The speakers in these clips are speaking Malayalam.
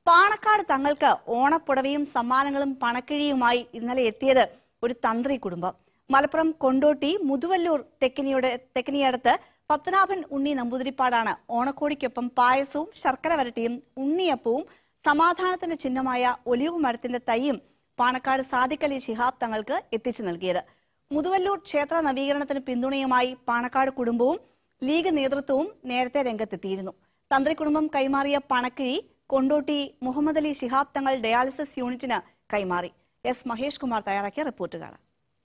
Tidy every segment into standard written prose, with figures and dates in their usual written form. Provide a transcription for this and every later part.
പാണക്കാട് തങ്ങൾക്ക് ഓണപ്പുടവയും സമ്മാനങ്ങളും പണക്കിഴിയുമായി ഇന്നലെ എത്തിയത് ഒരു തന്ത്രി കുടുംബം. മലപ്പുറം കൊണ്ടോട്ടി മുതുവല്ലൂർ തെക്കിനിയടത്ത് പത്മനാഭൻ ഉണ്ണി നമ്പൂതിരിപ്പാടാണ് ഓണക്കോടിക്കൊപ്പം പായസവും ശർക്കര വരട്ടിയും ഉണ്ണിയപ്പവും സമാധാനത്തിന്റെ ചിഹ്നമായ ഒലിവ് മരത്തിന്റെ തൈയും പാണക്കാട് സാദിഖ് അലി ശിഹാബ് തങ്ങൾക്ക് എത്തിച്ചു നൽകിയത്. മുതുവല്ലൂർ ക്ഷേത്ര നവീകരണത്തിന് പിന്തുണയുമായി പാണക്കാട് കുടുംബവും ലീഗ് നേതൃത്വവും നേരത്തെ രംഗത്തെത്തിയിരുന്നു. തന്ത്രി കുടുംബം കൈമാറിയ പണക്കിഴി കൊണ്ടോട്ടി മുഹമ്മദ് അലി ശിഹാബ് തങ്ങൾ ഡയാലിസിസ് യൂണിറ്റിന് കൈമാറി. എസ് മഹേഷ് കുമാർ തയ്യാറാക്കിയ റിപ്പോർട്ട് കാണാം.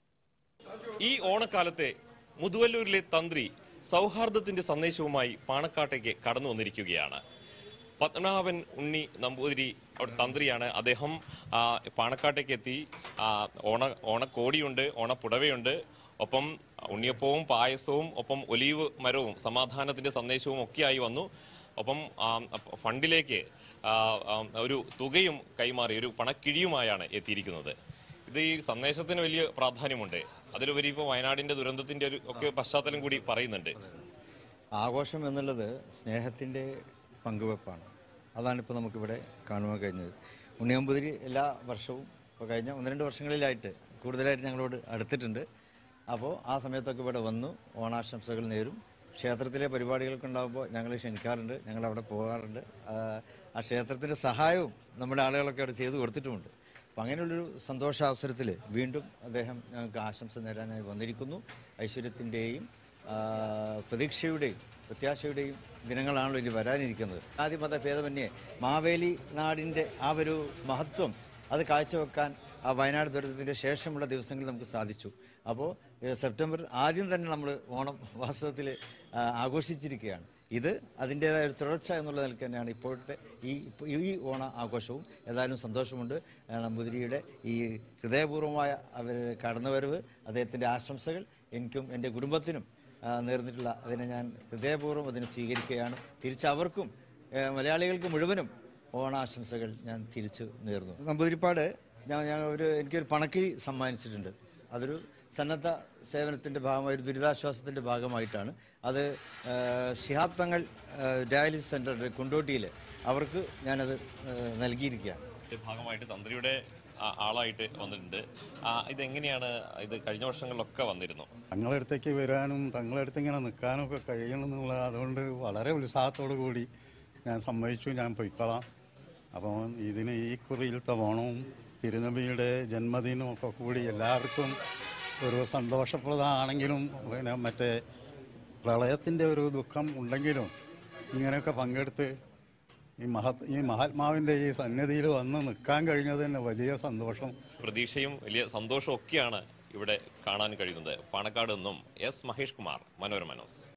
ഈ ഓണക്കാലത്തെ മുതുവല്ലൂരിലെ തന്ത്രി സൗഹാർദ്ദത്തിന്റെ സന്ദേശവുമായി പാണക്കാട്ടേക്ക് കടന്നു വന്നിരിക്കുകയാണ്. പത്മനാഭൻ ഉണ്ണി നമ്പൂതിരി തന്ത്രിയാണ്. അദ്ദേഹം പാണക്കാട്ടേക്ക് എത്തി. ഓണക്കോടിയുണ്ട്, ഓണപ്പുടവയുണ്ട്, ഒപ്പം ഉണ്ണിയപ്പവും പായസവും ഒപ്പം ഒലീവ് മരവും സമാധാനത്തിന്റെ സന്ദേശവും ഒക്കെയായി വന്നു. ഒപ്പം ഫണ്ടിലേക്ക് ഒരു തുകയും കൈമാറി, ഒരു പണക്കിഴിയുമായാണ് എത്തിയിരിക്കുന്നത്. ഇത് ഈ സന്ദേശത്തിന് വലിയ പ്രാധാന്യമുണ്ട്. അതിലുപരി ഇപ്പോൾ വയനാടിന്റെ ദുരന്തത്തിന്റെ ഒക്കെ പശ്ചാത്തലം കൂടി പറയുന്നുണ്ട്. ആഘോഷം എന്നുള്ളത് സ്നേഹത്തിന്റെ പങ്കുവെപ്പാണ്. അതാണിപ്പോൾ നമുക്കിവിടെ കാണുവാൻ കഴിഞ്ഞത്. ഉണ്ണിയമ്പൂതിരി എല്ലാ വർഷവും ഇപ്പോൾ കഴിഞ്ഞ 1-2 വർഷങ്ങളിലായിട്ട് കൂടുതലായിട്ട് ഞങ്ങളോട് അടുത്തിട്ടുണ്ട്. അപ്പോൾ ആ സമയത്തൊക്കെ ഇവിടെ വന്നു ഓണാശംസകൾ നേരും. ക്ഷേത്രത്തിലെ പരിപാടികളൊക്കെ ഉണ്ടാകുമ്പോൾ ഞങ്ങൾ ക്ഷണിക്കാറുണ്ട്, ഞങ്ങളവിടെ പോകാറുണ്ട്. ആ ക്ഷേത്രത്തിൻ്റെ സഹായവും നമ്മുടെ ആളുകളൊക്കെ അവിടെ ചെയ്തു കൊടുത്തിട്ടുമുണ്ട്. അപ്പം അങ്ങനെയുള്ളൊരു സന്തോഷാവസരത്തിൽ വീണ്ടും അദ്ദേഹം ഞങ്ങൾക്ക് ആശംസ നേരാനായി വന്നിരിക്കുന്നു. ഐശ്വര്യത്തിൻ്റെയും പ്രതീക്ഷയുടെയും പ്രത്യാശയുടെയും ദിനങ്ങളാണല്ലോ ഇനി വരാനിരിക്കുന്നത്. ജാതിമത ഭേദമന്യേ മാവേലി നാടിൻ്റെ ആ ഒരു മഹത്വം അത് കാഴ്ചവെക്കാൻ ആ വയനാട് ദുരന്തത്തിൻ്റെ ശേഷമുള്ള ദിവസങ്ങളിൽ നമുക്ക് സാധിച്ചു. അപ്പോൾ സെപ്റ്റംബർ ആദ്യം തന്നെ നമ്മൾ ഓണം വാസ്തവത്തിൽ ആഘോഷിച്ചിരിക്കുകയാണ്. ഇത് അതിൻ്റേതായ ഒരു തുടർച്ച എന്നുള്ള നിലയ്ക്ക് തന്നെയാണ് ഇപ്പോഴത്തെ ഈ ഓണ ആഘോഷവും. ഏതായാലും സന്തോഷമുണ്ട്. നമ്പൂതിരിയുടെ ഈ ഹൃദയപൂർവ്വമായ അവർ കടന്നുവരവ്, അദ്ദേഹത്തിൻ്റെ ആശംസകൾ എനിക്കും എൻ്റെ കുടുംബത്തിനും നേർന്നിട്ടുള്ള അതിനെ ഞാൻ ഹൃദയപൂർവ്വം അതിനെ സ്വീകരിക്കുകയാണ്. തിരിച്ച് അവർക്കും മലയാളികൾക്ക് മുഴുവനും ഓണാശംസകൾ ഞാൻ തിരിച്ചു നേർന്നു. നമ്പൂതിരിപ്പാട് എനിക്കൊരു പണക്കിഴി സമ്മാനിച്ചിട്ടുണ്ട്. അതൊരു സന്നദ്ധ സേവനത്തിൻ്റെ ഭാഗമായി, ഒരു ദുരിതാശ്വാസത്തിൻ്റെ ഭാഗമായിട്ടാണ്. അത് ശിഹാബ് തങ്ങൾ ഡയാലിസിസ് സെൻ്റർ കൊണ്ടോട്ടിയിൽ അവർക്ക് ഞാനത് നൽകിയിരിക്കുകയാണ്. ഭാഗമായിട്ട് തന്ത്രിയുടെ ആളായിട്ട് വന്നിട്ടുണ്ട്. ഇതെങ്ങനെയാണ്? ഇത് കഴിഞ്ഞ വർഷങ്ങളിലൊക്കെ വന്നിരുന്നു. തങ്ങളടുത്തേക്ക് വരാനും തങ്ങളടുത്ത് ഇങ്ങനെ നിൽക്കാനും ഒക്കെ കഴിയണമെന്നുള്ള, അതുകൊണ്ട് വളരെ ഉത്സാഹത്തോടു കൂടി ഞാൻ സമ്മതിച്ചു, ഞാൻ പൊയ്ക്കൊള്ളാം. അപ്പോൾ ഇതിന് ഈ കുറിയിലത്തെ ഓണവും തിരുനബിയുടെ ജന്മദിനവും ഒക്കെ കൂടി എല്ലാവർക്കും ഒരു സന്തോഷപ്രദമാണെങ്കിലും പിന്നെ മറ്റേ പ്രളയത്തിൻ്റെ ഒരു ദുഃഖം ഉണ്ടെങ്കിലും ഇങ്ങനെയൊക്കെ പങ്കെടുത്ത് ഈ മഹാത്മാവിൻ്റെ ഈ സന്നിധിയിൽ വന്ന് നിൽക്കാൻ കഴിഞ്ഞത് തന്നെ വലിയ സന്തോഷം, പ്രതീക്ഷയും വലിയ സന്തോഷവും ഒക്കെയാണ് ഇവിടെ കാണാൻ കഴിയുന്നത്. പാണക്കാട് നിന്നും എസ് മഹേഷ് കുമാർ, മനോരമ ന്യൂസ്.